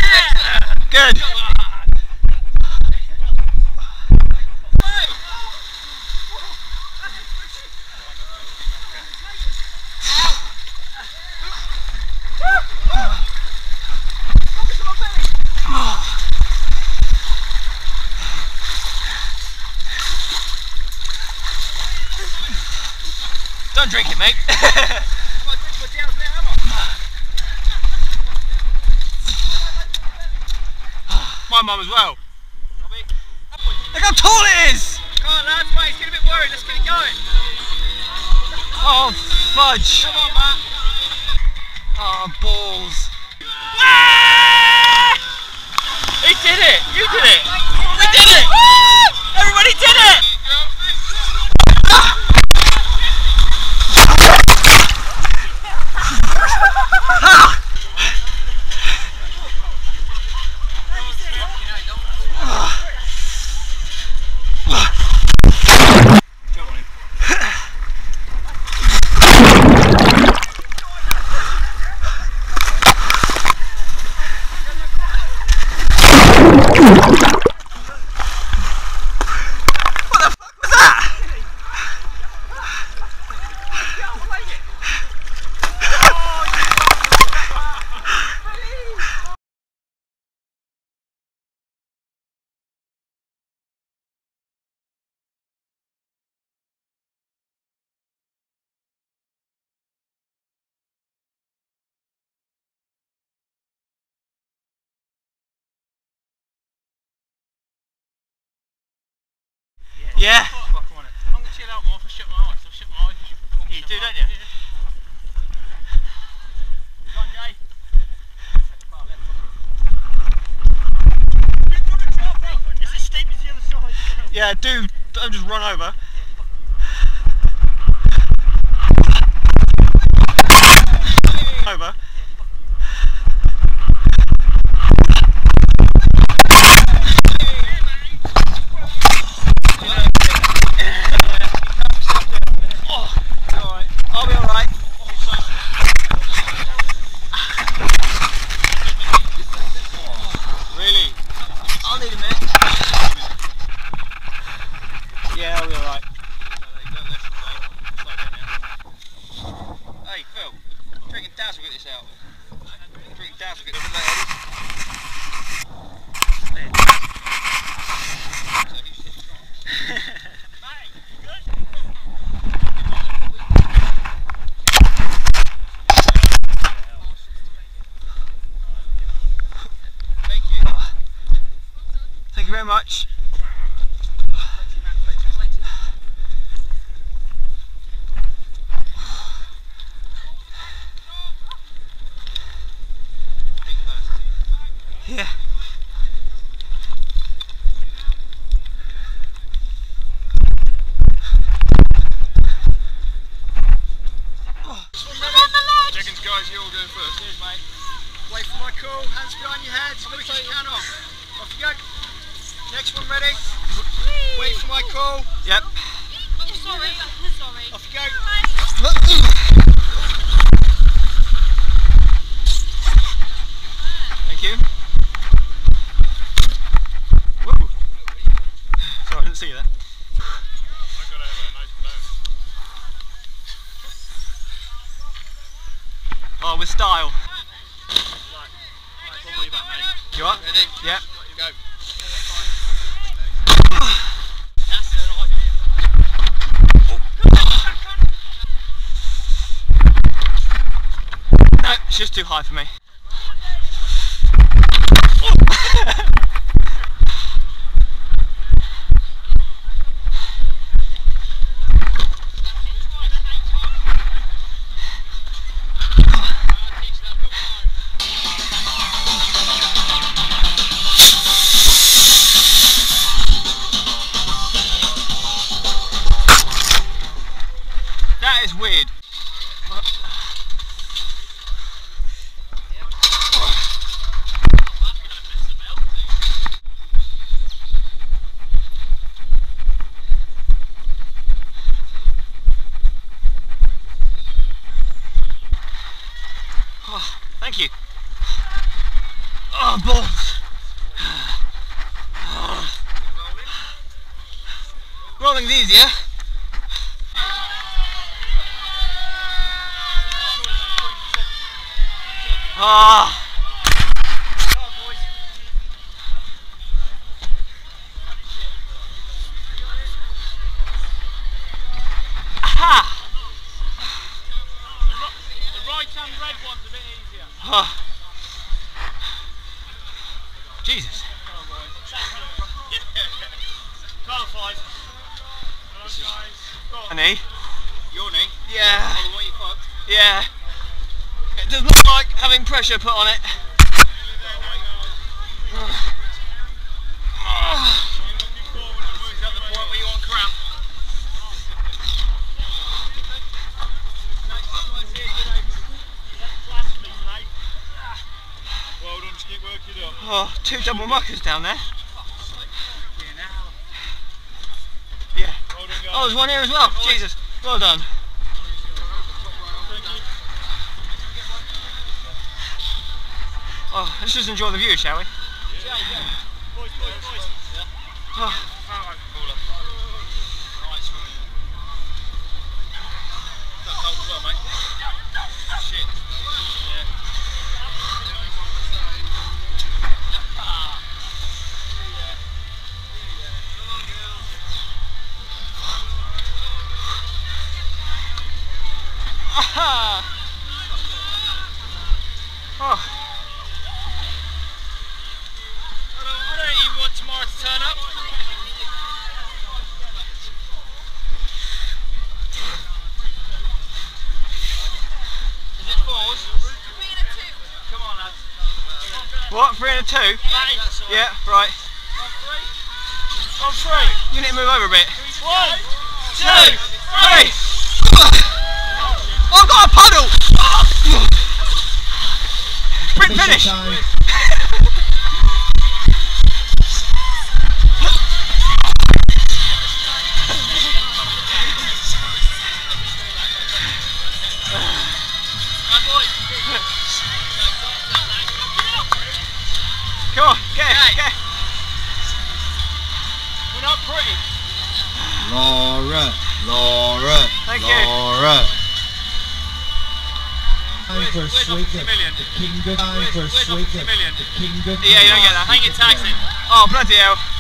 Good. Don't drink it, mate. My mum as well. Look how tall it is! Come on lads, mate, it's getting a bit worried, let's get it going. Oh, fudge. Come on, Matt. Oh, balls. He did it! You did it! We did it! Woo! Everybody did it! Yeah. I'm going to chill out more if I shut my eyes. I'll shut my eyes. You do, don't you? Yeah. Go on, Jay. It's as steep as the other side. Yeah, don't just run over. Over. I'll be alright. Really? I'll need a minute. Yeah, I'll be alright. Hey Phil, drinking Daz will get this out. Drinking Daz will get this out. Thank you very much. Yeah. Seconds guys, you're all going first. Cheers mate. Wait for my call, hands behind your head, switch your can off. Off you go. Next one ready? Wait for my call. Yep. Sorry. Off you go. Thank you. Woo. Sorry, I didn't see you there. I've got to have a nice bone. Oh, with style. Right, back, mate. You up? Ready? Yep. Go. No, it's just too high for me. That is weird. Oh, balls. Rolling's easier. Ah. Aha. The right hand red one's a bit easier. Oh. Jesus. 12-5. A knee? Your knee? Yeah. Oh, the one you fucked? Yeah. It does not like having pressure put on it. Is that the point where you want cramp? Well done, just keep working it up. Oh, 2 double muckers down there. Yeah. Well done, guys. Oh, there's one here as well. Jesus. Well done. Oh, let's just enjoy the view, shall we? Yeah, boys. Yeah. Oh. Nice. Got cold as well, mate. Shit. Yeah. Aha! Oh. I don't even want tomorrow to turn up. Is it 4s? 3 and a 2. Come on, lads. What? 3 and a 2? Yeah, right. On 3. You need to move over a bit. 1, 2, 3. I've got a puddle! Sprint finish! Come on, get it. We're not pretty. Laura. Thank you. Laura. Time for a Where's sweet the million? King good time for a Where's sweet the million? King good. Yeah, you don't get that. Hang your tags in. Oh, bloody hell.